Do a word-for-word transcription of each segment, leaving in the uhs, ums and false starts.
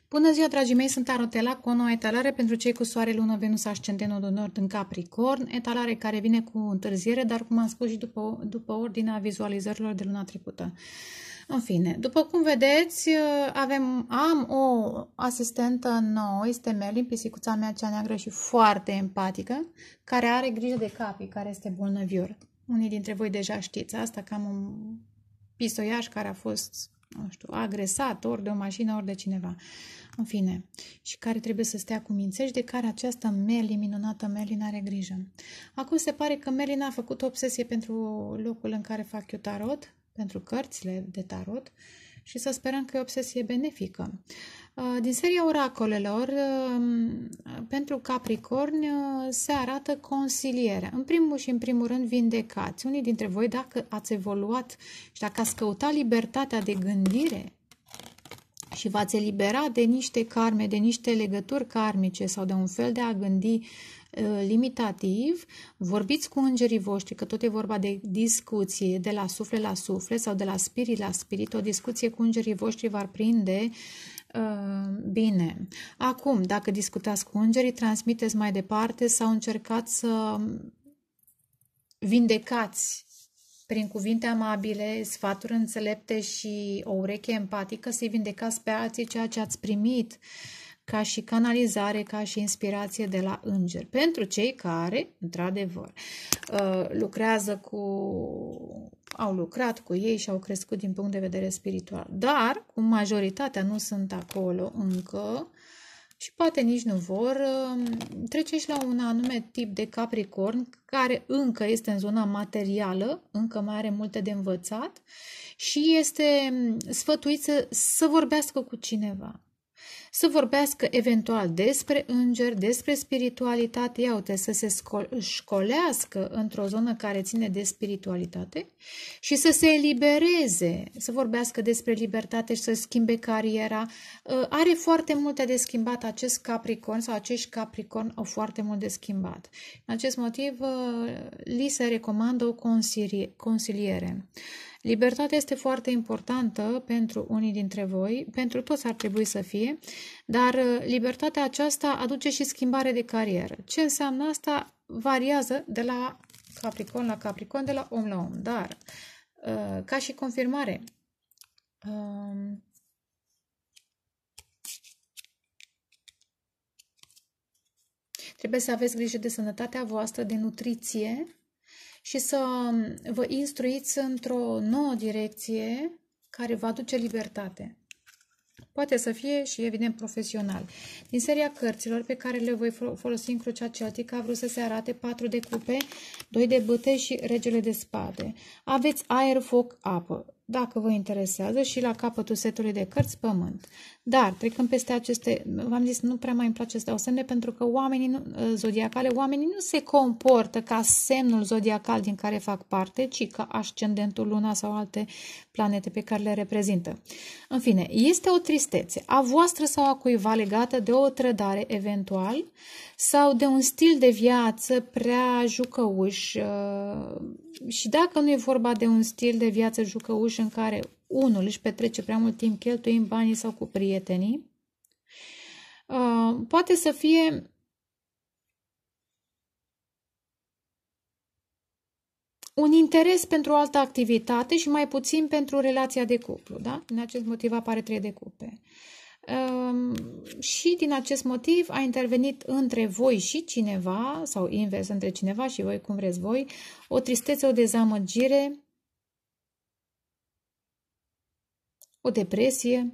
Bună ziua, dragii mei, sunt Arotela cu o nouă etalare pentru cei cu Soare, Lună, Venus, Ascendent, Nodul Nord în Capricorn, etalare care vine cu întârziere, dar cum am spus și după, după ordinea vizualizărilor de luna trecută. În fine, după cum vedeți, avem, am o asistentă nouă, este Merlin, pisicuța mea cea neagră și foarte empatică, care are grijă de Capri, care este bolnăvior. Unii dintre voi deja știți asta, că am un pisoiaș care a fost, nu știu, agresat ori de o mașină, ori de cineva. În fine, și care trebuie să stea cu mințești, de care această Merlin, minunată Merlin, are grijă. Acum se pare că Merlin a făcut o obsesie pentru locul în care fac eu tarot, pentru cărțile de tarot, și să sperăm că e o obsesie benefică. Din seria oracolelor, pentru Capricorn se arată consilierea. În primul și în primul rând vindecați. Unii dintre voi, dacă ați evoluat și dacă ați căutat libertatea de gândire și v-ați eliberat de niște karme, de niște legături karmice sau de un fel de a gândi limitativ, vorbiți cu îngerii voștri, că tot e vorba de discuție de la suflet la suflet sau de la spirit la spirit. O discuție cu îngerii voștri v-ar prinde uh, bine. Acum, dacă discutați cu îngerii, transmiteți mai departe sau încercați să vindecați prin cuvinte amabile, sfaturi înțelepte și o ureche empatică, să-i vindecați pe alții ceea ce ați primit ca și canalizare, ca și inspirație de la îngeri. Pentru cei care, într-adevăr, lucrează cu, au lucrat cu ei și au crescut din punct de vedere spiritual. Dar, cum majoritatea nu sunt acolo încă și poate nici nu vor, treceți la un anume tip de Capricorn care încă este în zona materială, încă mai are multe de învățat și este sfătuit să, să vorbească cu cineva. Să vorbească eventual despre îngeri, despre spiritualitate, ia uite, să se școlească într-o zonă care ține de spiritualitate și să se elibereze, să vorbească despre libertate și să schimbe cariera. Are foarte multe de schimbat acest Capricorn sau acești Capricorn au foarte mult de schimbat. În acest motiv, li se recomandă o consiliere. Libertatea este foarte importantă pentru unii dintre voi, pentru toți ar trebui să fie, dar libertatea aceasta aduce și schimbare de carieră. Ce înseamnă asta? Variază de la Capricorn la Capricorn, de la om la om, dar ca și confirmare, trebuie să aveți grijă de sănătatea voastră, de nutriție, și să vă instruiți într-o nouă direcție care vă aduce libertate. Poate să fie și, evident, profesional. Din seria cărților pe care le voi folosi în Crucea Celtică, a vrut să se arate patru de cupe, doi de bâte și regele de spade. Aveți aer, foc, apă, dacă vă interesează, și la capătul setului de cărți, pământ. Dar, trecând peste aceste, v-am zis, nu prea mai îmi place să dau semne, pentru că oamenii nu, zodiacale, oamenii nu se comportă ca semnul zodiacal din care fac parte, ci ca ascendentul, luna sau alte planete pe care le reprezintă. În fine, este o tristețe a voastră sau a cuiva legată de o trădare eventual sau de un stil de viață prea jucăuș. Și dacă nu e vorba de un stil de viață jucăuș în care unul își petrece prea mult timp cheltuind banii sau cu prietenii, poate să fie un interes pentru o altă activitate și mai puțin pentru relația de cuplu. Da? Din acest motiv apare trei de cupe. Um, și din acest motiv a intervenit între voi și cineva, sau invers, între cineva și voi, cum vreți voi, o tristețe, o dezamăgire, o depresie.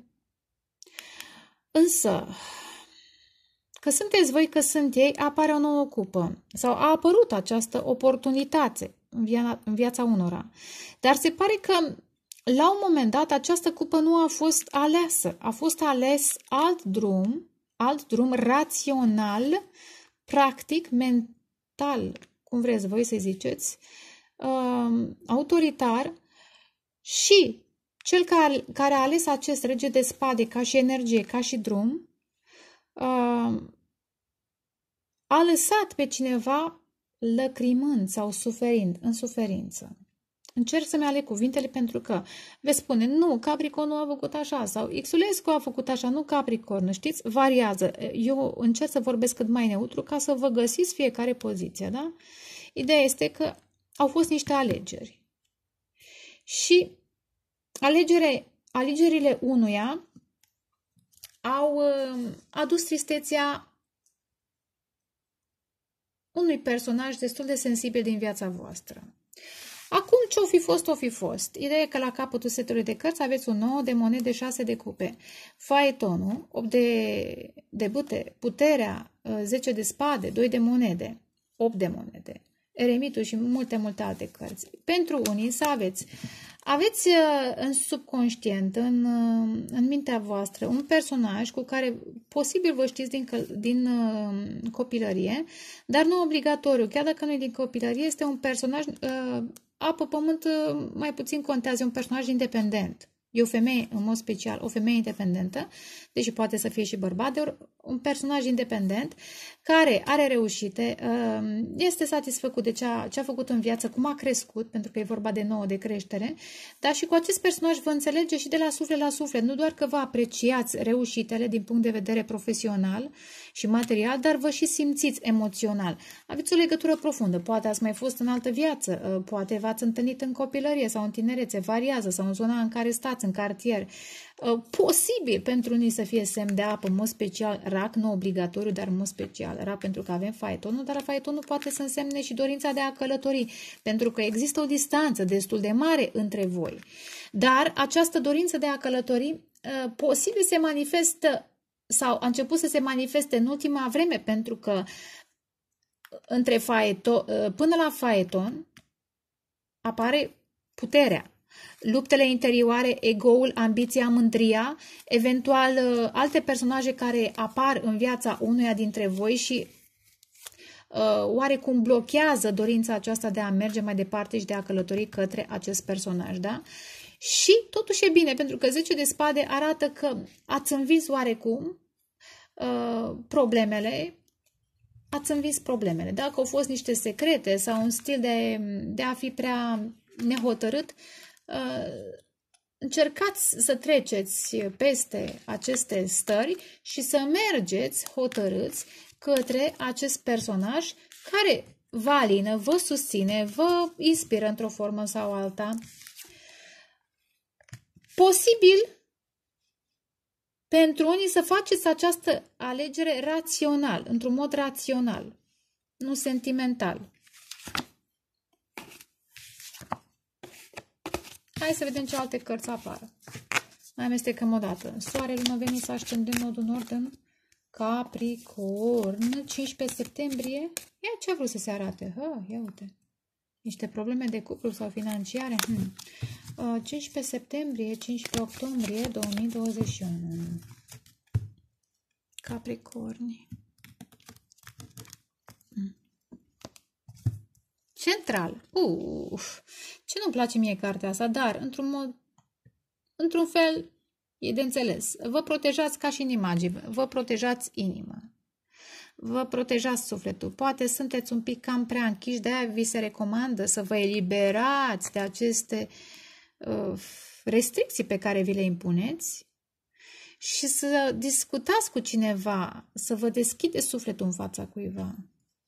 Însă, că sunteți voi, că sunt ei, apare o nouă cupă sau a apărut această oportunitate în, via în viața unora. Dar se pare că la un moment dat această cupă nu a fost aleasă, a fost ales alt drum, alt drum rațional, practic, mental, cum vreți voi să ziceți, uh, autoritar, și cel care, care a ales acest rege de spade ca și energie, ca și drum, uh, a lăsat pe cineva lăcrimând sau suferind, în suferință. Încerc să-mi aleg cuvintele pentru că veți spune, nu, Capricorn nu a făcut așa sau Xulescu a făcut așa, nu Capricorn, știți? Variază. Eu încerc să vorbesc cât mai neutru ca să vă găsiți fiecare poziție, da? Ideea este că au fost niște alegeri. Și alegere, alegerile unuia au uh, adus tristețea unui personaj destul de sensibil din viața voastră. Acum ce-o fi fost, o fi fost. Ideea e că la capătul setului de cărți aveți un nouă de monede, șase de cupe, faetonul, opt de, de bute, puterea, zece de spade, doi de monede, opt de monede, eremitul și multe, multe alte cărți. Pentru unii să aveți, aveți în subconștient, în, în mintea voastră, un personaj cu care posibil vă știți din, din uh, copilărie, dar nu obligatoriu. Chiar dacă nu e din copilărie, este un personaj, uh, apă, pământ, uh, mai puțin contează, un personaj independent. E o femeie, în mod special, o femeie independentă, deși poate să fie și bărbat, de un personaj independent care are reușite, este satisfăcut de ce a, ce a făcut în viață, cum a crescut, pentru că e vorba de nouă de creștere, dar și cu acest personaj vă înțelege și de la suflet la suflet, nu doar că vă apreciați reușitele din punct de vedere profesional și material, dar vă și simțiți emoțional. Aveți o legătură profundă, poate ați mai fost în altă viață, poate v-ați întâlnit în copilărie sau în tinerețe, variază, sau în zona în care stați, în cartier. Posibil pentru unii să fie semn de apă, în mod special rac, nu obligatoriu, dar în mod special rac, pentru că avem faetonul, dar faetonul poate să însemne și dorința de a călători, pentru că există o distanță destul de mare între voi. Dar această dorință de a călători posibil se manifestă sau a început să se manifeste în ultima vreme, pentru că între faeton, până la faeton apare puterea. Luptele interioare, ego-ul, ambiția, mândria, eventual alte personaje care apar în viața unuia dintre voi și uh, oarecum blochează dorința aceasta de a merge mai departe și de a călători către acest personaj, da? Și totuși e bine, pentru că zece de spade arată că ați învins oarecum uh, problemele, ați învins problemele. Dacă au fost niște secrete sau un stil de, de a fi prea nehotărât, Uh, încercați să treceți peste aceste stări și să mergeți hotărâți către acest personaj care vă alină, vă susține, vă inspiră într-o formă sau alta. Posibil pentru unii să faceți această alegere rațional, într-un mod rațional, nu sentimental. Hai să vedem ce alte cărți apară. Mai amestecăm o dată. Soare, lună, Venus, ascendent, nodul nord în Capricorn, cincisprezece septembrie. Ia ce a vrut să se arate? Ha, ia uite. Niște probleme de cuplu sau financiare. Hmm. Uh, cincisprezece septembrie, cincisprezece octombrie două mii douăzeci și unu. Capricorni. Hmm. Central. Uf, ce nu-mi place mie cartea asta, dar într-un mod, într-un fel e de înțeles. Vă protejați ca și în imagine, vă protejați inima, vă protejați sufletul. Poate sunteți un pic cam prea închiși, de-aia vi se recomandă să vă eliberați de aceste uh, restricții pe care vi le impuneți și să discutați cu cineva, să vă deschideți sufletul în fața cuiva.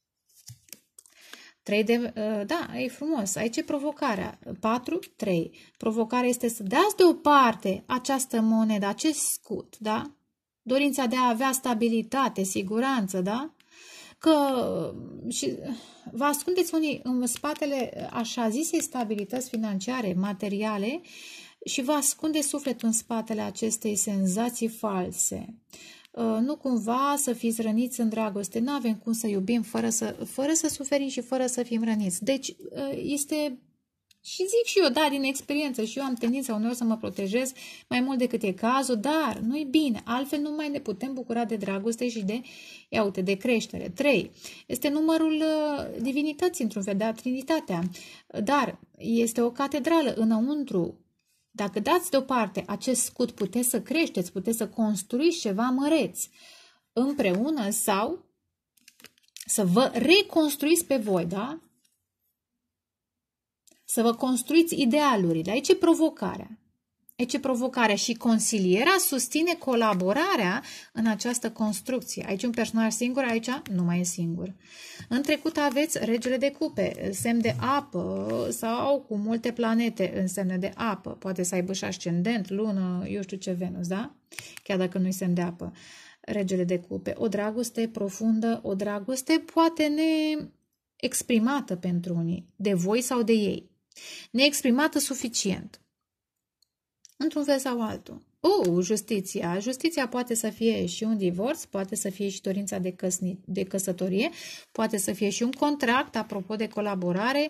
trei de, da, e frumos. Aici e provocarea. patru, trei. Provocarea este să dați deoparte această monedă, acest scut, da? Dorința de a avea stabilitate, siguranță, da? Că și vă ascundeți unii în spatele așa zisei stabilități financiare, materiale și vă ascunde sufletul în spatele acestei senzații false. Nu cumva să fiți răniți în dragoste. Nu avem cum să iubim fără să, fără să suferim și fără să fim răniți. Deci este, și zic și eu, da, din experiență, și eu am tendința uneori să mă protejez mai mult decât e cazul, dar nu-i bine. Altfel nu mai ne putem bucura de dragoste și de, ia uite, de creștere. trei. Este numărul divinității, într-un fel, da, Trinitatea. Dar este o catedrală înăuntru. Dacă dați deoparte acest scut, puteți să creșteți, puteți să construiți ceva măreți împreună sau să vă reconstruiți pe voi, da? să vă construiți idealurile. Aici e provocarea. Aici e provocarea și consilierea susține colaborarea în această construcție. Aici un personaj singur, aici nu mai e singur. În trecut aveți regele de cupe, semn de apă sau cu multe planete în semne de apă. Poate să aibă și ascendent, lună, eu știu ce, Venus, da? Chiar dacă nu-i semn de apă. Regele de cupe, o dragoste profundă, o dragoste poate neexprimată pentru unii, de voi sau de ei. Neexprimată suficient. Într-un fel sau altul. Oh, justiția. Justiția poate să fie și un divorț, poate să fie și dorința de, căsni, de căsătorie, poate să fie și un contract, apropo de colaborare,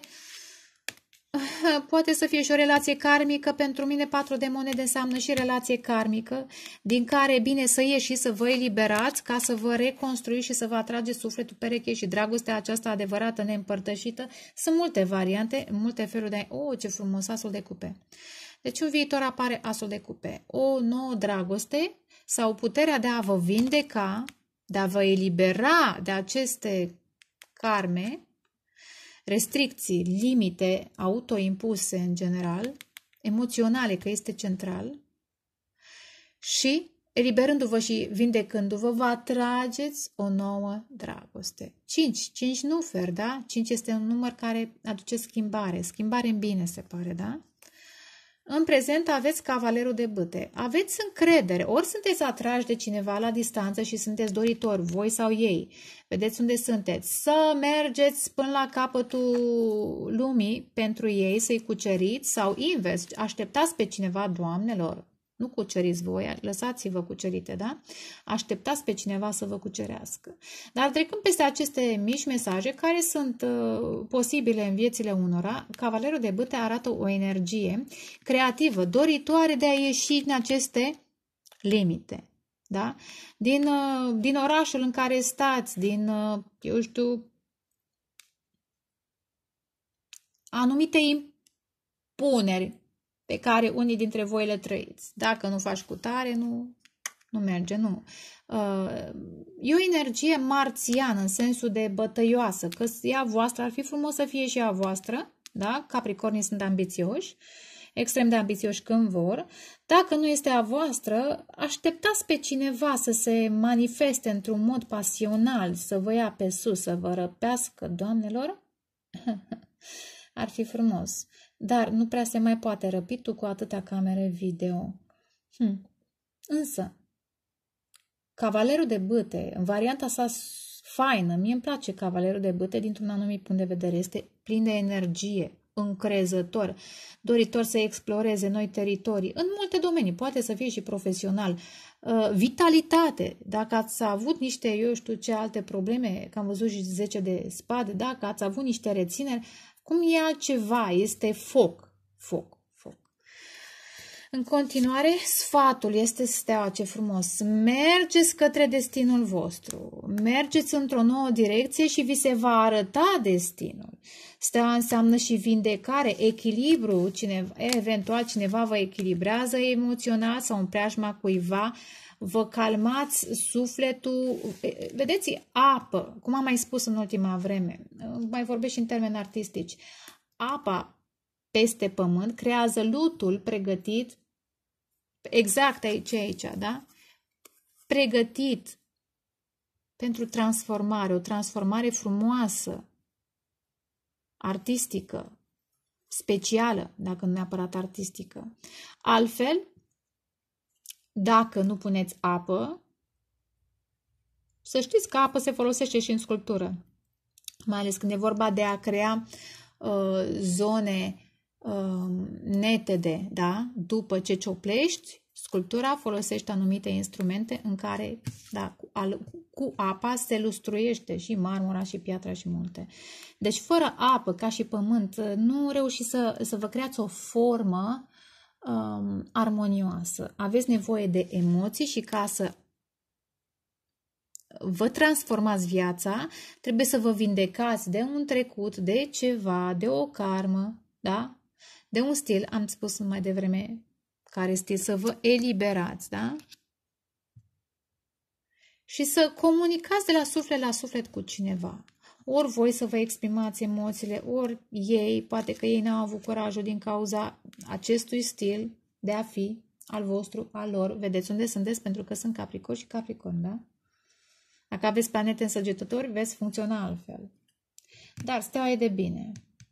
poate să fie și o relație karmică. Pentru mine patru de monede înseamnă și relație karmică, din care e bine să ieși și să vă eliberați ca să vă reconstruiți și să vă atrageți sufletul pereche și dragostea aceasta adevărată, neîmpărtășită. Sunt multe variante, multe feluri de... Oh, ce frumos, asul de cupe! Deci în viitor apare asul de cupe. O nouă dragoste sau puterea de a vă vindeca, de a vă elibera de aceste karme, restricții, limite autoimpuse în general, emoționale, că este central, și eliberându-vă și vindecându-vă, vă atrageți o nouă dragoste. cinci. cinci nu fer, da? cinci este un număr care aduce schimbare. Schimbare în bine, se pare, da? În prezent aveți cavalerul de bâte. Aveți încredere. Ori sunteți atrași de cineva la distanță și sunteți doritori, voi sau ei. Vedeți unde sunteți. Să mergeți până la capătul lumii pentru ei, să-i cuceriți, sau invers. Așteptați pe cineva, doamnelor. Nu cuceriți voi, lăsați-vă cucerite, da? Așteptați pe cineva să vă cucerească. Dar trecând peste aceste mici mesaje care sunt uh, posibile în viețile unora, cavalerul de bâte arată o energie creativă, doritoare de a ieși din aceste limite, da? Din, uh, din orașul în care stați, din, uh, eu știu, anumite impuneri pe care unii dintre voi le trăiți. Dacă nu faci cu tare, nu, nu merge, nu. E o energie marțiană, în sensul de bătăioasă, că e a voastră, ar fi frumos să fie și a voastră, da? Capricornii sunt ambițioși, extrem de ambițioși când vor. Dacă nu este a voastră, așteptați pe cineva să se manifeste într-un mod pasional, să vă ia pe sus, să vă răpească, doamnelor. Ar fi frumos. Dar nu prea se mai poate răpi tu cu atâtea camere video. Hm. Însă, cavalerul de bâte, în varianta sa faină, mie îmi place cavalerul de bâte dintr-un anumit punct de vedere, este plin de energie, încrezător, doritor să exploreze noi teritorii, în multe domenii, poate să fie și profesional. Vitalitate, dacă ați avut niște, eu știu ce alte probleme, că am văzut și zece de spade, dacă ați avut niște rețineri, cum e altceva, este foc, foc, foc. În continuare, sfatul este steaua, ce frumos. Mergeți către destinul vostru, mergeți într-o nouă direcție și vi se va arăta destinul. Steaua înseamnă și vindecare, echilibru, cineva, eventual cineva vă echilibrează emoțional sau în preajma cuiva, vă calmați sufletul, vedeți, apă, cum am mai spus în ultima vreme, mai vorbesc și în termeni artistici, apa peste pământ creează lutul pregătit, exact aici, aici, da? Pregătit pentru transformare, o transformare frumoasă, artistică, specială, dacă nu neapărat artistică. Altfel, dacă nu puneți apă, să știți că apă se folosește și în sculptură, mai ales când e vorba de a crea uh, zone uh, netede, da? După ce cioplești, sculptura folosește anumite instrumente în care, da, cu, al, cu apa se lustruiește și marmura și piatra și multe. Deci fără apă, ca și pământ, nu reușiți să, să vă creați o formă um, armonioasă. Aveți nevoie de emoții și ca să vă transformați viața, trebuie să vă vindecați de un trecut, de ceva, de o karmă, da? De un stil, am spus mai devreme care stil, să vă eliberați, da? Și să comunicați de la suflet la suflet cu cineva. ori voi să vă exprimați emoțiile, ori ei, poate că ei n-au avut curajul din cauza acestui stil de a fi al vostru, al lor. Vedeți unde sunteți? Pentru că sunt Capricorn și Capricorn, da? Dacă aveți planete în Săgetători, veți funcționa altfel. Dar steaua e de bine.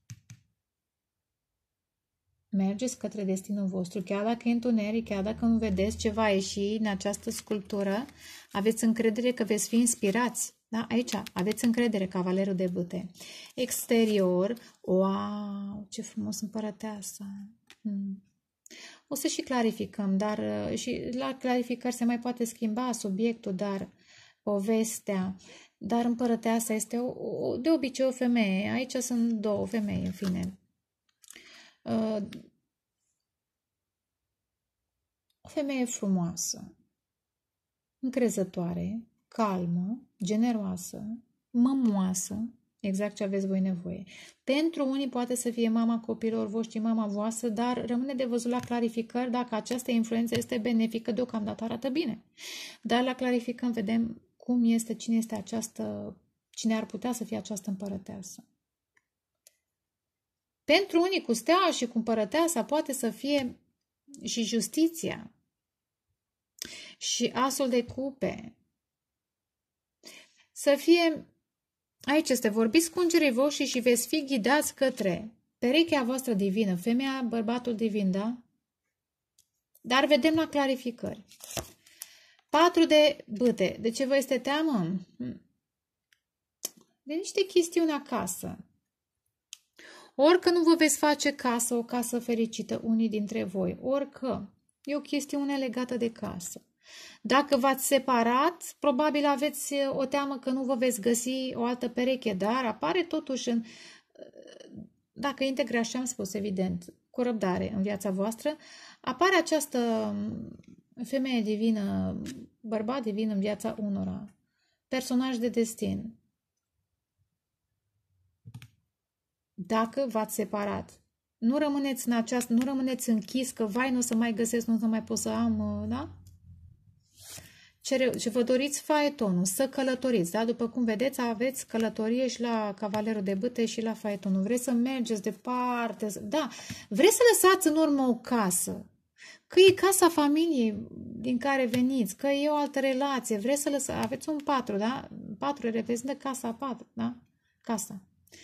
Mergeți către destinul vostru, chiar dacă e întuneric, chiar dacă nu vedeți ce va ieși în această sculptură, aveți încredere că veți fi inspirați. Da? Aici aveți încredere, cavalerul de bâte. Exterior, wow, ce frumos împărăteasa. Hmm. O să și clarificăm, dar și la clarificări se mai poate schimba subiectul, dar povestea, dar împărăteasa este o, o, de obicei o femeie. Aici sunt două femei, în fine. Uh, o femeie frumoasă, încrezătoare, calmă, generoasă, mămoasă, exact ce aveți voi nevoie. Pentru unii poate să fie mama copilor voștri, mama voastră, dar rămâne de văzut la clarificări dacă această influență este benefică, deocamdată arată bine. Dar la clarificăm vedem cum este, cine este această, cine ar putea să fie această împărăteasă. Pentru unii cu steaua și cu împărăteasa poate să fie și justiția și asul de cupe. Să fie, aici este, vorbiți cu îngerii voștri și veți fi ghidați către perechea voastră divină, femeia, bărbatul divin, da? Dar vedem la clarificări. Patru de bâte. De ce vă este teamă? De niște chestiuni acasă. Orică nu vă veți face casă, o casă fericită, unii dintre voi, orică e o chestiune legată de casă. Dacă v-ați separat, probabil aveți o teamă că nu vă veți găsi o altă pereche, dar apare totuși, în, dacă integra, așa am spus, evident, cu răbdare în viața voastră, apare această femeie divină, bărbat divin în viața unora, personaj de destin. Dacă v-ați separat, nu rămâneți în această, nu rămâneți închis că vai, nu o să mai găsesc, nu o să mai pot să am, da? Ce, ce vă doriți faetonul, să călătoriți, da? După cum vedeți, aveți călătorie și la cavalerul de bâte și la faetonul. Vreți să mergeți departe, da? Vreți să lăsați în urmă o casă, că e casa familiei din care veniți, că e o altă relație, vreți să lăsați, aveți un patru, da? Patru reprezintă casa patru, da? Casa.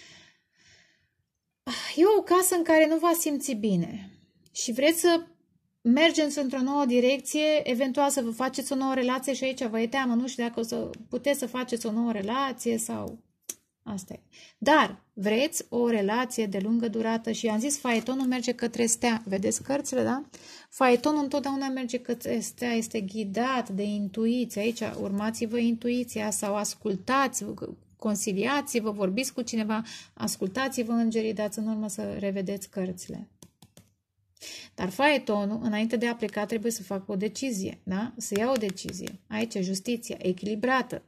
E o casă în care nu v-ați simți bine și vreți să mergeți într-o nouă direcție, eventual să vă faceți o nouă relație și aici vă e teamă, nu știu dacă o să puteți să faceți o nouă relație sau... Asta e. Dar vreți o relație de lungă durată și am zis faetonul merge către stea. Vedeți cărțile, da? Faetonul întotdeauna merge către stea, este ghidat de intuiție. Aici urmați-vă intuiția sau ascultați, consiliați-vă, vorbiți cu cineva, ascultați-vă îngerii, dați în urmă să revedeți cărțile. Dar faetonul, înainte de a pleca, trebuie să facă o decizie, da? Să ia o decizie. Aici justiția, echilibrată.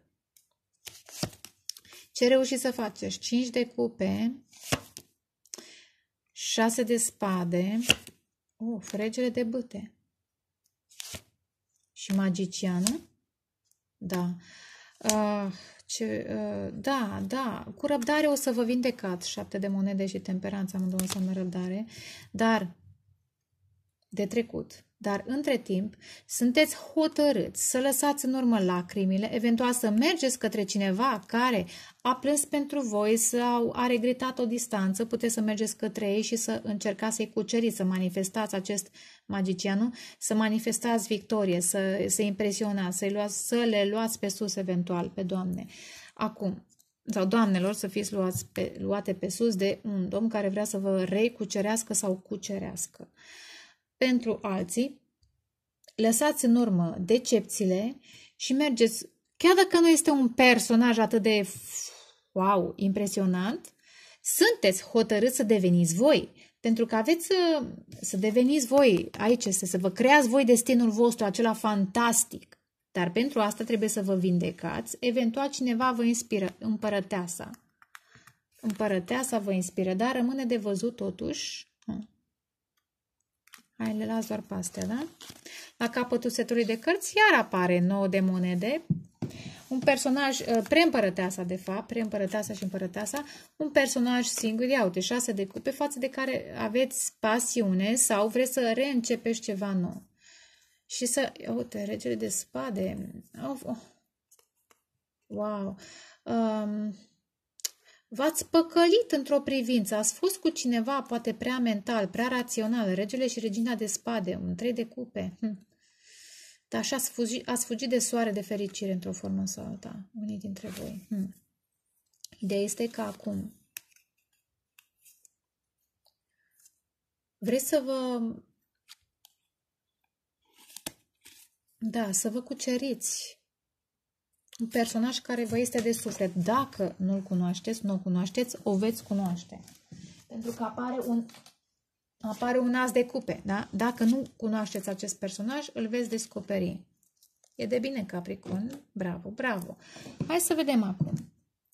Ce reușiți să faceți? cinci de cupe, șase de spade, of, regele de bâte și magicianul. Da. Uh, ce, uh, da, da. Cu răbdare o să vă vindecați. șapte de monede și temperanța, amândouă înseamnă răbdare. Dar de trecut. Dar între timp sunteți hotărâți să lăsați în urmă lacrimile, eventual să mergeți către cineva care a plâns pentru voi sau a regretat o distanță, puteți să mergeți către ei și să încercați să-i cuceriți, să manifestați acest magician, să manifestați victorie, să, să impresionați, să, luați, să le luați pe sus eventual, pe doamne. Acum, sau doamnelor, să fiți luați pe, luate pe sus de un domn care vrea să vă recucerească sau cucerească. Pentru alții, lăsați în urmă decepțiile și mergeți, chiar dacă nu este un personaj atât de wow, impresionant, sunteți hotărâți să deveniți voi, pentru că aveți să, să deveniți voi, aici este, să vă creați voi destinul vostru, acela fantastic. Dar pentru asta trebuie să vă vindecați, eventual cineva vă inspiră, împărăteasa. Împărăteasa vă inspiră, dar rămâne de văzut totuși. Hai, le las doar pe astea, da? La capătul setului de cărți iar apare nouă de monede. un personaj, preîmpărăteasa de fapt, preîmpărăteasa și împărăteasa, un personaj singur, ia uite, șase de cupe, față de care aveți pasiune sau vreți să reîncepeți ceva nou. Și să, uite, regele de spade, oh, oh. Wow, um, v-ați păcălit într-o privință, ați fost cu cineva poate prea mental, prea rațional, regele și regina de spade, un trei de cupe. Hm. Dar așa ați fugit, ați fugit de soare de fericire într-o formă sau alta, unii dintre voi. Hm. Ideea este că acum vreți să vă, da, să vă cuceriți un personaj care vă este de suflet. Dacă nu-l cunoașteți, nu-l cunoașteți, o veți cunoaște. Pentru că apare un, apare un as de cupe. Da? Dacă nu cunoașteți acest personaj, îl veți descoperi. E de bine, Capricorn. Bravo, bravo. Hai să vedem acum.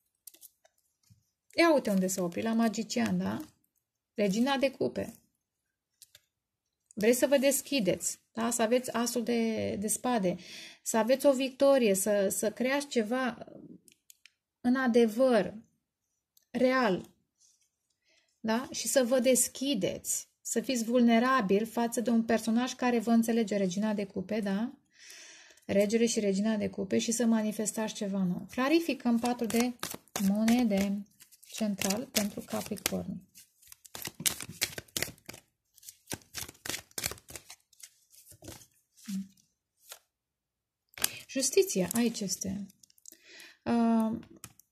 Ia uite unde se opri, la magician, da? Regina de cupe. Vreți să vă deschideți, da? Să aveți asul de, de spade, să aveți o victorie, să, să creați ceva în adevăr, real, da? Și să vă deschideți, să fiți vulnerabil față de un personaj care vă înțelege, regina de cupe, da? Regele și regina de cupe și să manifestați ceva nou. Clarificăm patru de monede central pentru Capricorni. Justiția, aici este. Uh,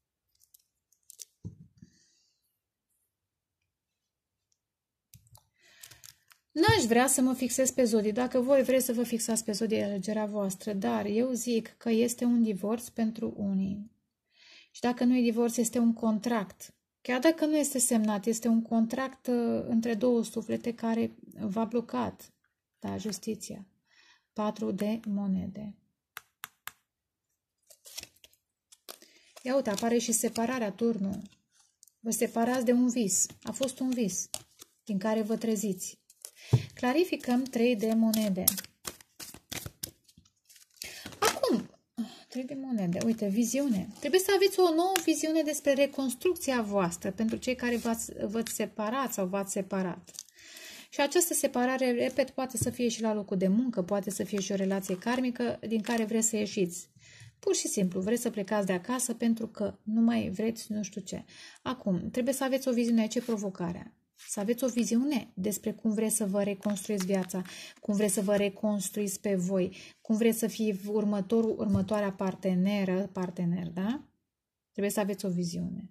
N-aș vrea să mă fixez pe zodii. Dacă voi vreți să vă fixați pe zodii, alegerea voastră, dar eu zic că este un divorț pentru unii. Și dacă nu e divorț, este un contract. Chiar dacă nu este semnat, este un contract uh, între două suflete care v-a blocat. Da, justiția. Patru de monede. Ia uite, apare și separarea, turnul. Vă separați de un vis. A fost un vis din care vă treziți. Clarificăm trei de monede. Acum, trei de monede. Uite, viziune. Trebuie să aveți o nouă viziune despre reconstrucția voastră pentru cei care v-ați separat sau v-ați separat. Și această separare, repet, poate să fie și la locul de muncă, poate să fie și o relație karmică din care vreți să ieșiți. Pur și simplu, vreți să plecați de acasă pentru că nu mai vreți nu știu ce. Acum, trebuie să aveți o viziune. Ce provocarea? Să aveți o viziune despre cum vreți să vă reconstruiți viața, cum vreți să vă reconstruiți pe voi, cum vreți să fie următorul, următoarea parteneră, partener, da? Trebuie să aveți o viziune.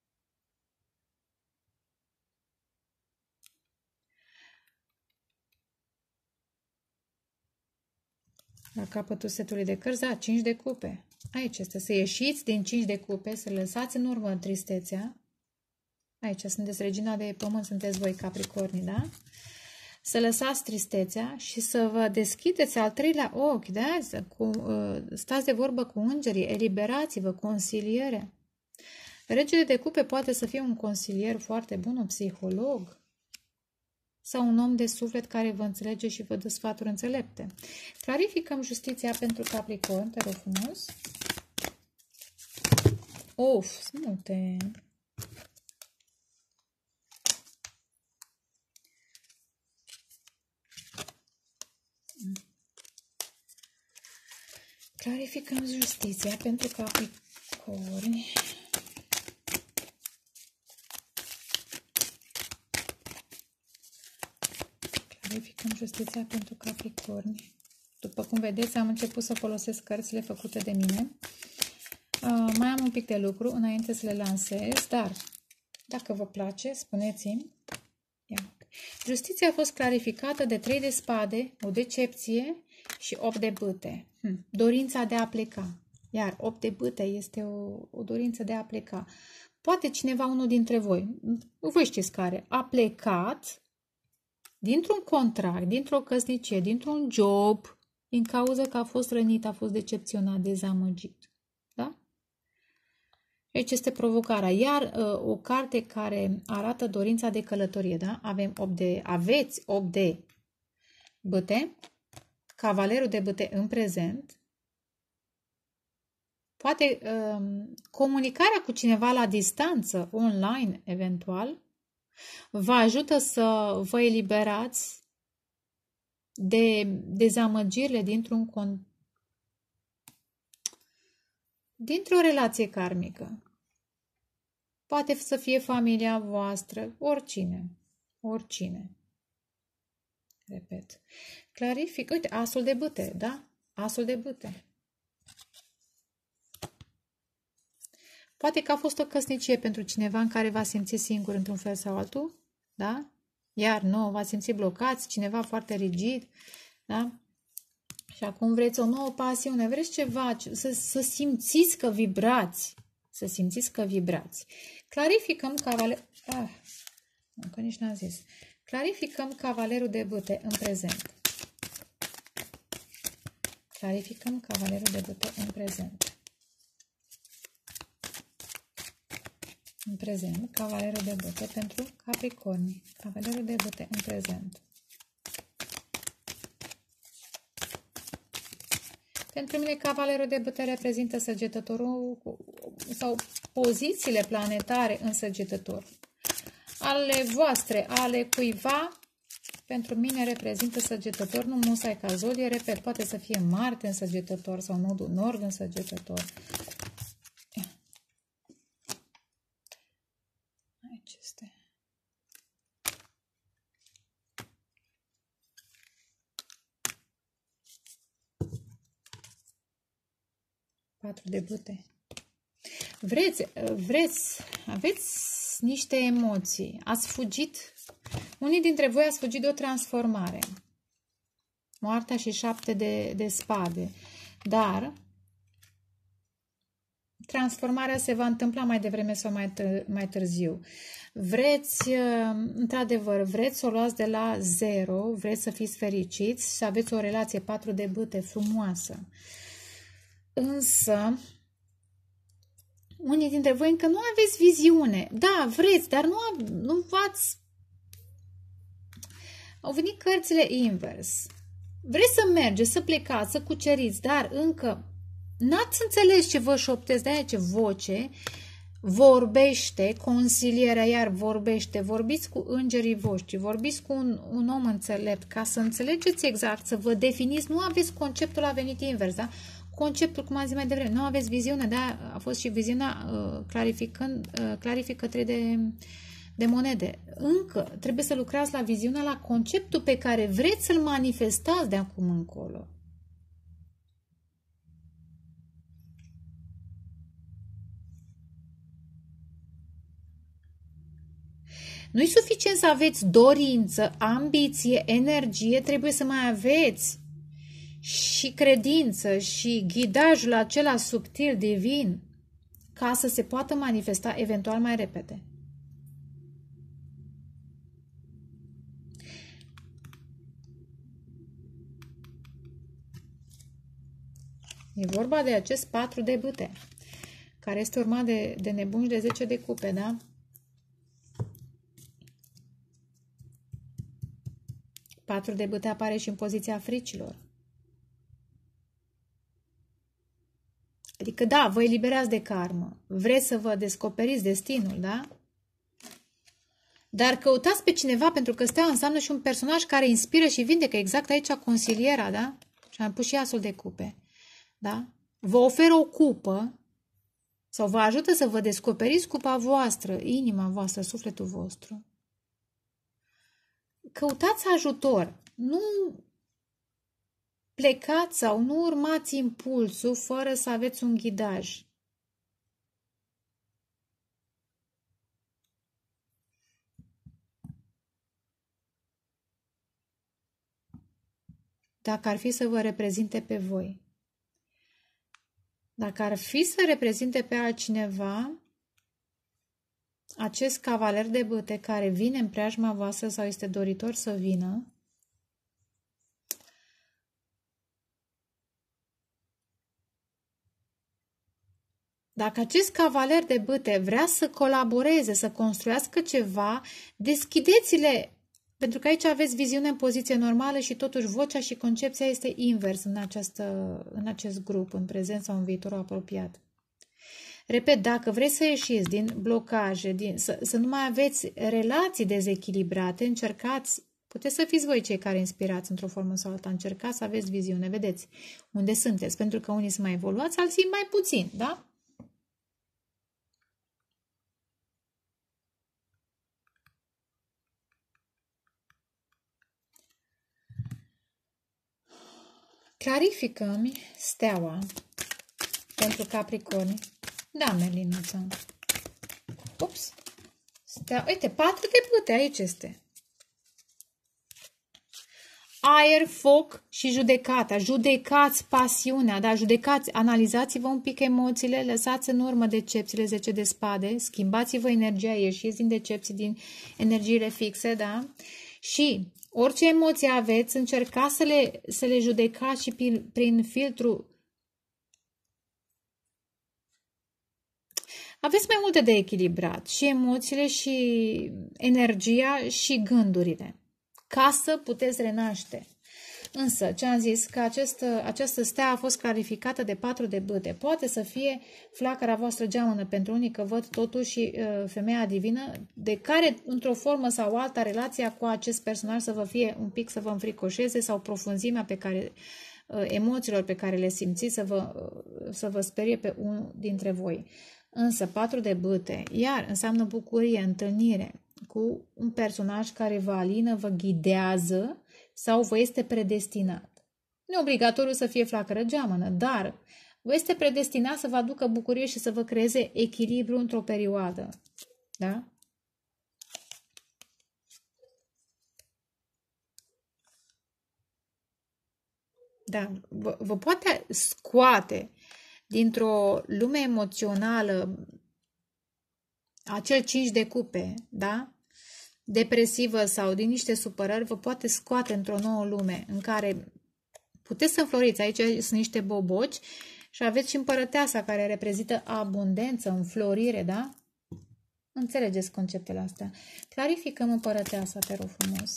La capătul setului de cărți, da, cinci de cupe. Aici este să ieșiți din cinci de cupe, să lăsați în urmă tristețea. Aici sunteți regina de pământ, sunteți voi Capricorni, da? Să lăsați tristețea și să vă deschideți al treilea ochi, da? Să cu, uh, stați de vorbă cu îngerii, eliberați-vă, consiliere. Regele de cupe poate să fie un consilier foarte bun, un psiholog sau un om de suflet care vă înțelege și vă dă sfaturi înțelepte. Clarificăm justiția pentru Capricorn, te rog frumos. Of, sunt multe. Clarificăm justiția pentru Capricorni. Clarificăm justiția pentru Capricorni. După cum vedeți, am început să folosesc cărțile făcute de mine. Uh, mai am un pic de lucru înainte să le lansez, dar dacă vă place, spuneți-mi. Justiția a fost clarificată de trei de spade, o decepție și opt de bâte. Hm. Dorința de a pleca. Iar opt de bâte este o, o dorință de a pleca. Poate cineva, unul dintre voi, voi știți care, a plecat dintr-un contract, dintr-o căsnicie, dintr-un job, din cauza că a fost rănit, a fost decepționat, dezamăgit. Da? Aici este provocarea. Iar uh, o carte care arată dorința de călătorie, da? Avem opt de, aveți opt de bâte, cavalerul de bâte în prezent, Poate um, comunicarea cu cineva la distanță, online, eventual, vă ajută să vă eliberați de dezamăgirile dintr-un con... dintr-o relație karmică. Poate să fie familia voastră, oricine, oricine. Repet. Clarific. Uite, asul de bâte, da? Asul de bâte. Poate că a fost o căsnicie pentru cineva în care v-a simțit singur într-un fel sau altul, da? Iar nu, v-ați simțit blocați, cineva foarte rigid, da? Și acum vreți o nouă pasiune, vreți ceva, să, să simțiți că vibrați, să simțiți că vibrați. Clarificăm cavalerul, ah, încă nici n-am zis, clarificăm cavalerul de bâte în prezent. Clarificăm cavalerul de bâte în prezent. În prezent, cavalerul de bâte pentru Capricorni. Cavalerul de bâte în prezent. Pentru mine, cavalerul de bâte reprezintă săgetătorul sau pozițiile planetare în săgetător. Ale voastre, ale cuiva, pentru mine reprezintă săgetător, nu musai ca zodie, repet, poate să fie Marte în săgetător sau nodul nord în săgetător. Aici este. Patru de bâte. Vreți, vreți, aveți niște emoții. Ați fugit, unii dintre voi ați fugit de o transformare. Moartea și șapte de, de spade. Dar transformarea se va întâmpla mai devreme sau mai, mai târziu. Vreți, într-adevăr, vreți să o luați de la zero, vreți să fiți fericiți, să aveți o relație patru de bâte frumoasă. Însă, unii dintre voi încă nu aveți viziune. Da, vreți, dar nu, nu v-ați... Au venit cărțile invers. Vreți să mergeți, să plecați, să cuceriți, dar încă n-ați înțeles ce vă șoptesc, de aia ce voce vorbește, consilierea iar vorbește, vorbiți cu îngerii voștri, vorbiți cu un, un om înțelept, ca să înțelegeți exact, să vă definiți, nu aveți conceptul a venit invers, da? Conceptul, cum am zis mai devreme, nu aveți viziune, da? A fost și viziunea uh, clarificând, uh, clarifică trei de, de monede. Încă trebuie să lucrați la viziunea, la conceptul pe care vreți să-l manifestați de acum încolo. Nu-i suficient să aveți dorință, ambiție, energie, trebuie să mai aveți și credință și ghidajul acela subtil, divin, ca să se poată manifesta eventual mai repede. E vorba de acest patru de bâte, care este urmat de, de nebun și de zece de cupe, da? Patru de bâte apare și în poziția fricilor. Adică, da, vă eliberați de karmă. Vreți să vă descoperiți destinul, da? Dar căutați pe cineva, pentru că stea înseamnă și un personaj care inspiră și vindecă. Exact aici consiliera, da? Și am pus și asul de cupe, da? Vă oferă o cupă sau vă ajută să vă descoperiți cupa voastră, inima voastră, sufletul vostru. Căutați ajutor. Nu plecați sau nu urmați impulsul fără să aveți un ghidaj. Dacă ar fi să vă reprezinte pe voi. Dacă ar fi să reprezinte pe altcineva, acest cavaler de bâte care vine în preajma voastră sau este doritor să vină, dacă acest cavaler de bâte vrea să colaboreze, să construiască ceva, deschideți-le, pentru că aici aveți viziune în poziție normală și totuși vocea și concepția este invers în, această, în acest grup, în prezent sau în viitorul apropiat. Repet, dacă vreți să ieșiți din blocaje, din, să, să nu mai aveți relații dezechilibrate, încercați, puteți să fiți voi cei care inspirați într-o formă sau alta, încercați să aveți viziune, vedeți unde sunteți, pentru că unii sunt mai evoluați, alții mai puțin, da? Clarifică-mi steaua pentru Capricorni. Da, Melinuță. Ups. Stea... Uite, patru de bâte, aici este. Aer, foc și judecata. Judecați pasiunea, da, judecați, analizați-vă un pic emoțiile, lăsați în urmă decepțiile, zece de spade, schimbați-vă energia, ieșiți din decepții, din energiile fixe, da? Și orice emoție aveți, încercați să le, să le judecați și prin, prin filtru. Aveți mai multe de echilibrat, și emoțiile, și energia, și gândurile, ca să puteți renaște. Însă, ce am zis, că această, această stea a fost clarificată de patru de bâte. Poate să fie flacăra voastră geamănă pentru unii, că văd totuși uh, femeia divină, de care, într-o formă sau alta, relația cu acest personaj să vă fie un pic să vă înfricoșeze sau profunzimea pe care, uh, emoțiilor pe care le simțiți să vă, uh, să vă sperie pe unul dintre voi. Însă, patru de bâte, iar înseamnă bucurie, întâlnire cu un personaj care vă alină, vă ghidează sau vă este predestinat. Nu e obligatoriu să fie flacără geamănă, dar vă este predestinat să vă aducă bucurie și să vă creeze echilibru într-o perioadă. Da? Da, vă, vă poate scoate dintr-o lume emoțională acel cinci de cupe, da? Depresivă sau din niște supărări, vă poate scoate într-o nouă lume în care puteți să înfloriți. Aici sunt niște boboci și aveți și împărăteasa care reprezintă abundență, înflorire, da? Înțelegeți conceptele astea. Clarificăm împărăteasa, te rog frumos.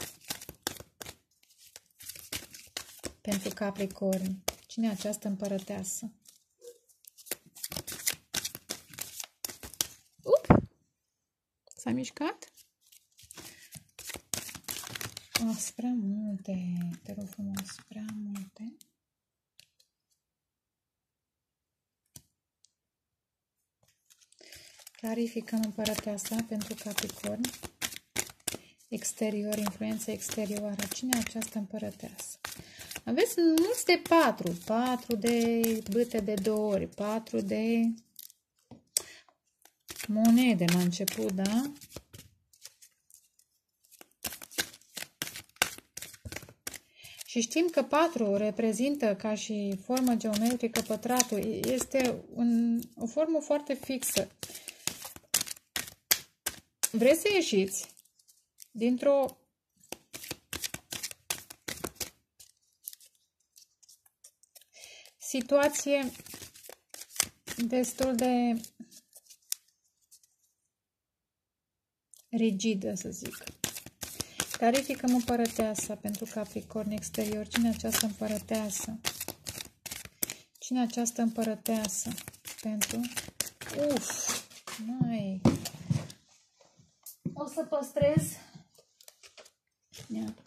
Pentru Capricorni. Cine e această împărăteasă? Up! S-a mișcat? Oh, sunt prea multe, te rog frumos, prea multe. Clarificăm împărăteasa pentru Capricorn. Exterior, influență exterioară. Cine e această împărăteasă? Aveți mulți de patru. Patru de bâte de două ori. Patru de monede la început, da? Și știm că patru reprezintă ca și formă geometrică pătratul. Este un, o formă foarte fixă. Vreți să ieșiți dintr-o situație destul de rigidă, să zic. Clarificăm împărăteasa pentru Capricorn exterior. Cine e această împărăteasă? Cine e această împărăteasă? Pentru... Uf! Mai... O să păstrez... Ia.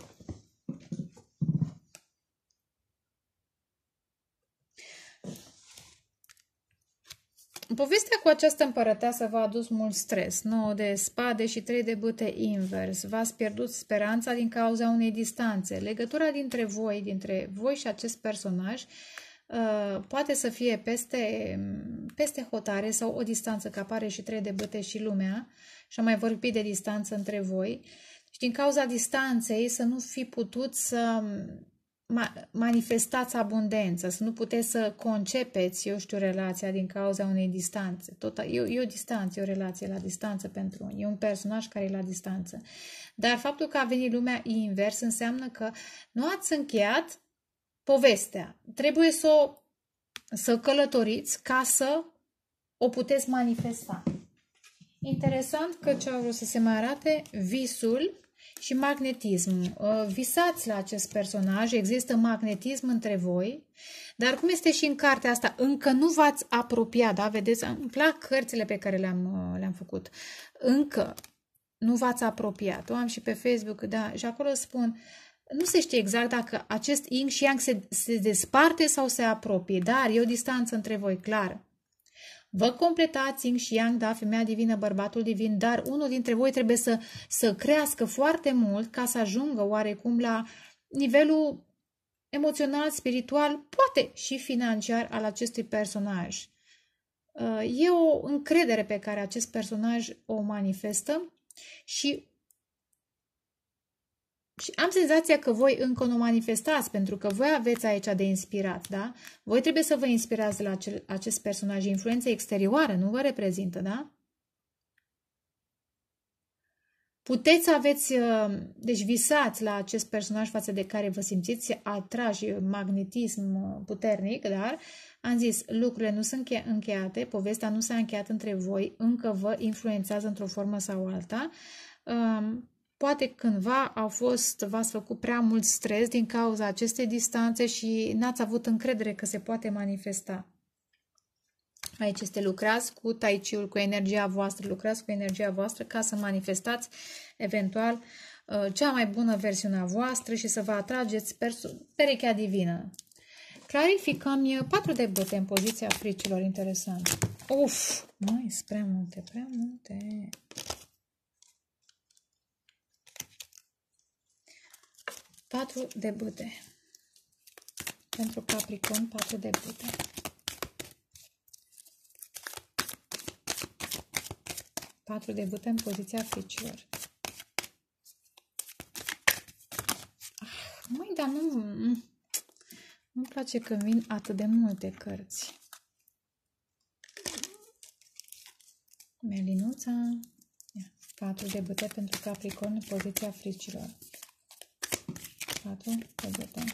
Povestea cu această împărăteasă v-a adus mult stres, nouă de spade și trei de bâte invers. V-ați pierdut speranța din cauza unei distanțe. Legătura dintre voi, dintre voi și acest personaj uh, poate să fie peste, peste hotare sau o distanță, că apare și trei de bâte și lumea și am mai vorbit de distanță între voi. Și din cauza distanței să nu fi putut să... manifestați abundență, să nu puteți să concepeți, eu știu, relația din cauza unei distanțe. Tot, e, e o distanță, e o relație la distanță pentru unii. E un personaj care e la distanță. Dar faptul că a venit lumea invers înseamnă că nu ați încheiat povestea. Trebuie să o să călătoriți ca să o puteți manifesta. Interesant că ce au vrut să se mai arate, visul și magnetism. Visați la acest personaj, există magnetism între voi, dar cum este și în cartea asta, încă nu v-ați apropiat, da? Vedeți, îmi plac cărțile pe care le-am le-am făcut. Încă nu v-ați apropiat. O am și pe Facebook, da, și acolo spun, nu se știe exact dacă acest yin și yang se, se desparte sau se apropie, dar e o distanță între voi, clar. Vă completați yin și yang, da, femeia divină, bărbatul divin, dar unul dintre voi trebuie să, să crească foarte mult ca să ajungă oarecum la nivelul emoțional, spiritual, poate și financiar al acestui personaj. E o încredere pe care acest personaj o manifestă și Și am senzația că voi încă nu manifestați, pentru că voi aveți aici de inspirat, da? Voi trebuie să vă inspirați de la acel, acest personaj. Influența exterioară nu vă reprezintă, da? Puteți să aveți, deci visați la acest personaj față de care vă simțiți atrași, magnetism puternic, dar am zis, lucrurile nu sunt încheiate, povestea nu s-a încheiat între voi, încă vă influențează într-o formă sau alta. Poate cândva au fost, v-ați făcut prea mult stres din cauza acestei distanțe și n-ați avut încredere că se poate manifesta. Aici este lucrați cu tai chi-ul, cu energia voastră, lucrați cu energia voastră ca să manifestați eventual cea mai bună versiune a voastră și să vă atrageți perechea divină. Clarificăm patru de bâte în poziția fricilor, interesant. Uf, mai sunt prea multe, prea multe. patru de bâte. Pentru Capricorn, patru de bâte. patru de bâte în poziția fricilor. Ah, măi, dar nu... Nu-mi place că vin atât de multe cărți. Melinuța. patru de bâte pentru Capricorn în poziția fricilor. patru de bâte.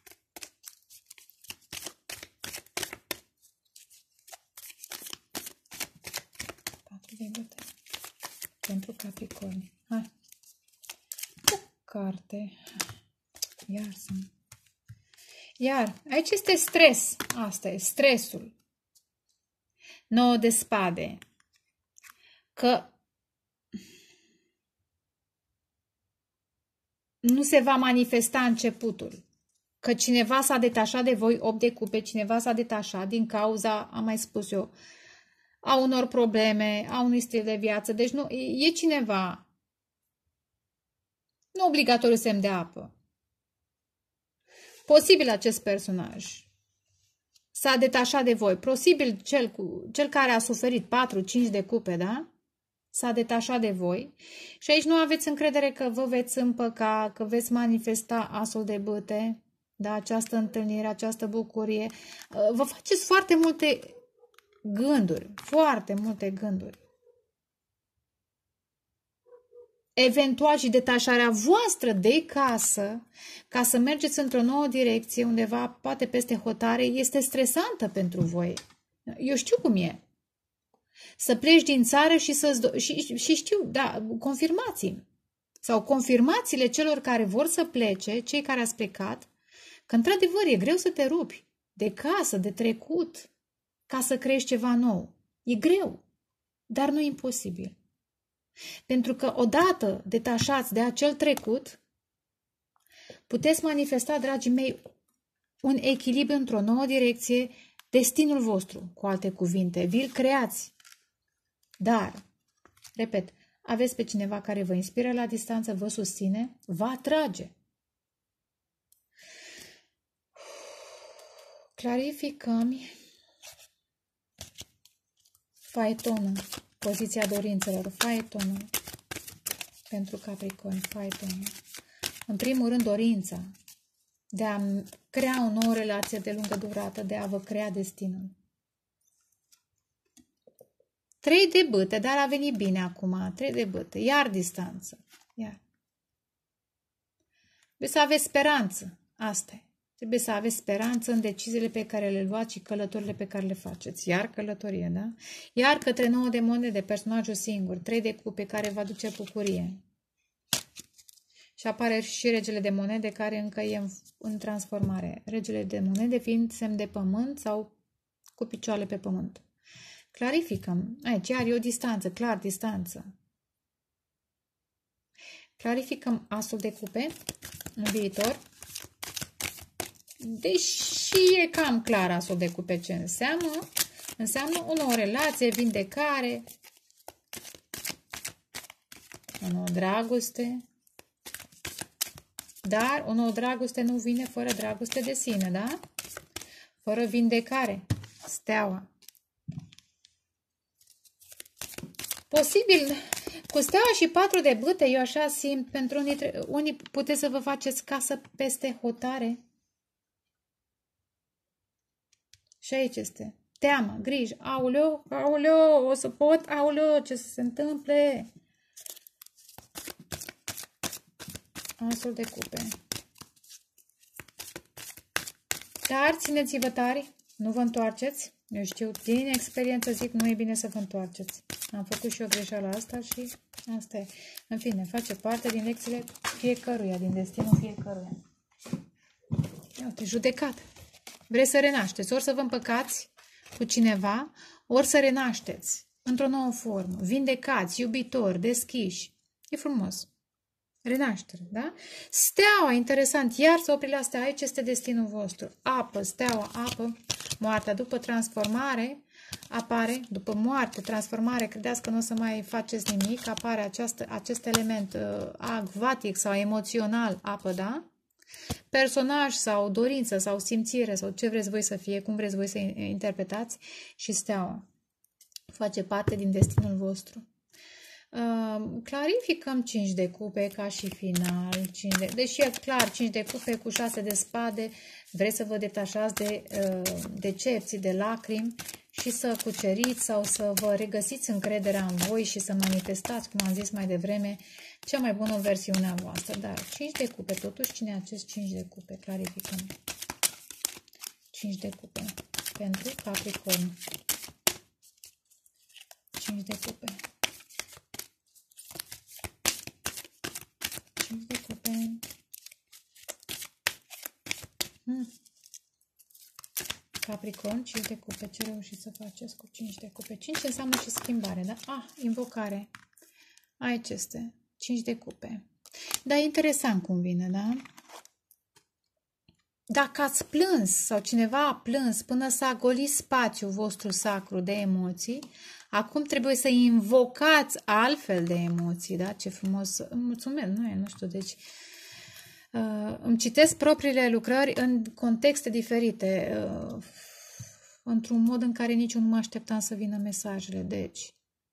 patru de bâte. Pentru Capricorn. Hai. O carte. Iar sunt. Iar, aici este stres. Asta e, stresul. nouă de spade. Că nu se va manifesta începutul. Că cineva s-a detașat de voi, opt de cupe, cineva s-a detașat din cauza, am mai spus eu, a unor probleme, a unui stil de viață. Deci nu, e cineva, nu obligatoriu semn de apă. Posibil acest personaj s-a detașat de voi. Posibil cel, cu, cel care a suferit patru cinci de cupe, da? S-a detașat de voi și aici nu aveți încredere că vă veți împăca, că veți manifesta asul de bâte, da? Această întâlnire, această bucurie. Vă faceți foarte multe gânduri, foarte multe gânduri. Eventual și detașarea voastră de casă, ca să mergeți într-o nouă direcție, undeva, poate peste hotare, este stresantă pentru voi. Eu știu cum e. Să pleci din țară și să și, și știu, da, confirmații. Sau confirmațiile celor care vor să plece, cei care ați plecat, că într-adevăr e greu să te rupi de casă, de trecut, ca să crești ceva nou. E greu, dar nu e imposibil. Pentru că odată detașați de acel trecut, puteți manifesta, dragii mei, un echilibru într-o nouă direcție, destinul vostru, cu alte cuvinte, vi-l creați. Dar, repet, aveți pe cineva care vă inspiră la distanță, vă susține, vă atrage. Clarificăm faetonul, poziția dorințelor, faetonul pentru Capricorn, faetonul. În primul rând, dorința de a crea o nouă relație de lungă durată, de a vă crea destinul. Trei de bâte, dar a venit bine acum, trei de bâte, iar distanță, iar. Trebuie să aveți speranță, asta e. Trebuie să aveți speranță în deciziile pe care le luați și călătorile pe care le faceți. Iar călătorie, da? Iar către nouă de monede, personajul singur, trei de cupe care vă aduce bucurie. Și apare și regele de monede care încă e în, în transformare. Regele de monede fiind semn de pământ sau cu picioarele pe pământ. Clarificăm. Aici are o distanță, clar distanță. Clarificăm asul de cupe în viitor. Deși e cam clar asul de cupe ce înseamnă. Înseamnă o nouă relație, vindecare, o nouă dragoste. Dar o nouă dragoste nu vine fără dragoste de sine, da? Fără vindecare. Steaua. Posibil, cu steaua și patru de bâte, eu așa simt, pentru unii, unii puteți să vă faceți casă peste hotare. Și aici este. Teamă, grijă. Aoleu, aoleu, o să pot, aoleu, ce să se întâmple? Asul de cupe. Dar țineți-vă tari, nu vă întoarceți. Eu știu, din experiență zic, nu e bine să vă întoarceți. Am făcut și eu greșeala asta și asta e. În fine, face parte din lecțiile fiecăruia, din destinul fiecăruia. Uite, judecat. Vreți să renașteți, ori să vă împăcați cu cineva, ori să renașteți într-o nouă formă. Vindecați, iubitori, deschiși. E frumos. Renaștere, da? Steaua, interesant, iar să opri la stea, aici este destinul vostru. Apă, steaua, apă, moartea. După transformare, apare, după moarte, transformare, credeți că nu o să mai faceți nimic, apare această, acest element uh, acvatic sau emoțional, apă, da? Personaj sau dorință sau simțire sau ce vreți voi să fie, cum vreți voi să interpretați și steaua. Face parte din destinul vostru. Uh, clarificăm cinci de cupe ca și final. cinci de, deși e clar, cinci de cupe cu șase de spade, vreți să vă detașați de uh, decepții, de lacrimi și să cuceriți sau să vă regăsiți încrederea în voi și să manifestați, cum am zis mai devreme, cea mai bună versiune a voastră. Dar cinci de cupe, totuși, cine e acest cinci de cupe? Clarificăm. cinci de cupe pentru Capricorn. cinci de cupe. cinci de cupe. Hmm. Capricorn, cinci de cupe. Ce reușiți să faceți cu cinci de cupe? cinci înseamnă și schimbare, da? Ah, invocare. Aici este. cinci de cupe. Dar e interesant cum vine, da? Dacă ați plâns sau cineva a plâns până s-a golit spațiul vostru sacru de emoții, acum trebuie să invocați altfel de emoții, da? Ce frumos! Mulțumesc, nu e, nu știu, deci uh, îmi citesc propriile lucrări în contexte diferite, uh, într-un mod în care nici eu nu mă așteptam să vină mesajele, deci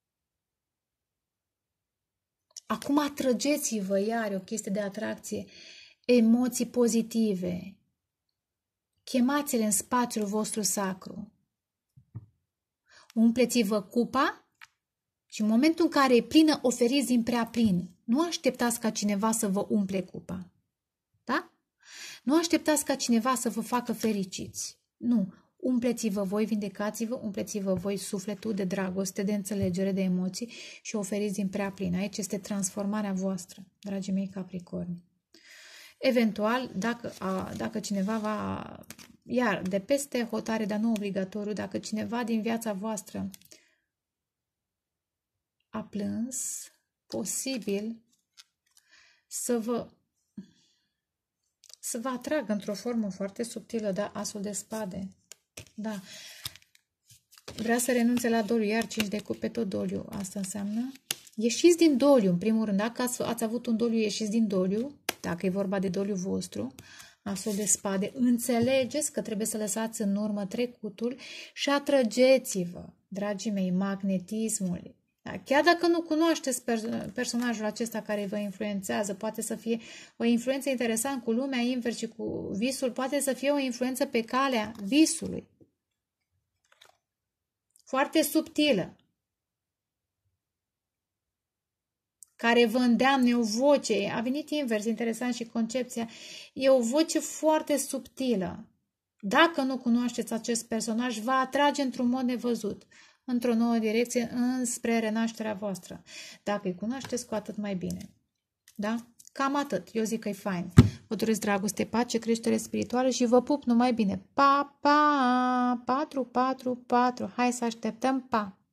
acum atrăgeți-vă, iar o chestie de atracție, emoții pozitive. Chemați-le în spațiul vostru sacru. Umpleți-vă cupa și în momentul în care e plină, oferiți din prea plin. Nu așteptați ca cineva să vă umple cupa. Da? Nu așteptați ca cineva să vă facă fericiți. Nu. Umpleți-vă voi, vindecați-vă, umpleți-vă voi sufletul de dragoste, de înțelegere, de emoții și oferiți din prea plin. Aici este transformarea voastră, dragii mei Capricorni. Eventual, dacă, a, dacă cineva va, iar de peste hotare, dar nu obligatoriu, dacă cineva din viața voastră a plâns, posibil să vă, să vă atragă într-o formă foarte subtilă, da, asul de spade. Da. Vrea să renunțe la doliu, iar cinci de cupe tot doliu. Asta înseamnă ieșiți din doliu, în primul rând. Dacă ați, ați avut un doliu, ieșiți din doliu. Dacă e vorba de doliu vostru, asul de spade, înțelegeți că trebuie să lăsați în urmă trecutul și atrăgeți-vă, dragii mei, magnetismul. Da? Chiar dacă nu cunoașteți personajul acesta care vă influențează, poate să fie o influență interesantă cu lumea invers și cu visul, poate să fie o influență pe calea visului. Foarte subtilă. Care vă îndeamnă, e o voce, a venit invers, interesant și concepția, e o voce foarte subtilă. Dacă nu cunoașteți acest personaj, va atrage într-un mod nevăzut, într-o nouă direcție, înspre renașterea voastră. Dacă îi cunoașteți, cu atât mai bine. Da? Cam atât. Eu zic că e fain. Vă doresc dragoste, pace, creștere spirituală și vă pup numai bine. Pa, pa, patru, patru, patru. Hai să așteptăm, pa!